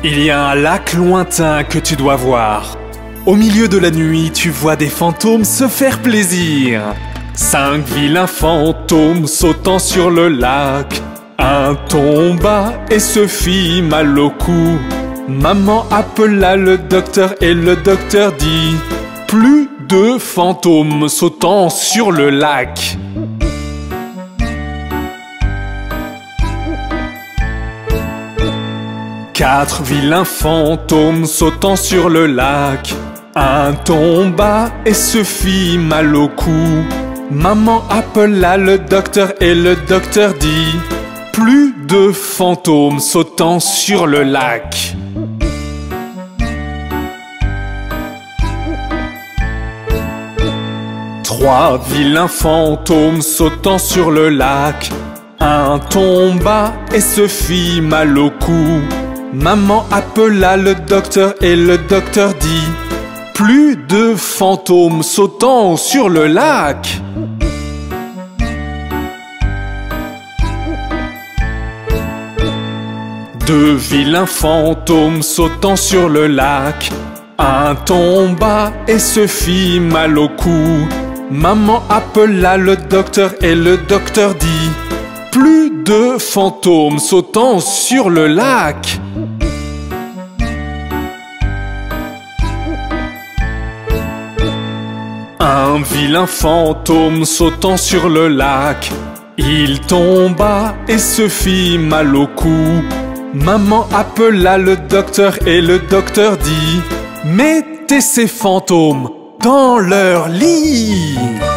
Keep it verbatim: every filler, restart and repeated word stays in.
Il y a un lac lointain que tu dois voir. Au milieu de la nuit, tu vois des fantômes se faire plaisir. Cinq vilains fantômes sautant sur le lac. Un tomba et se fit mal au cou. Maman appela le docteur et le docteur dit: plus de fantômes sautant sur le lac. Quatre vilains fantômes sautant sur le lac. Un tomba et se fit mal au cou. Maman appela le docteur et le docteur dit: plus de fantômes sautant sur le lac. Trois vilains fantômes sautant sur le lac. Un tomba et se fit mal au cou. Maman appela le docteur et le docteur dit: plus de fantômes sautant sur le lac. Deux vilains fantômes sautant sur le lac. Un tomba et se fit mal au cou. Maman appela le docteur et le docteur dit: plus de fantômes sautant sur le lac. Un vilain fantôme sautant sur le lac. Il tomba et se fit mal au cou. Maman appela le docteur et le docteur dit: mettez ces fantômes dans leur lit.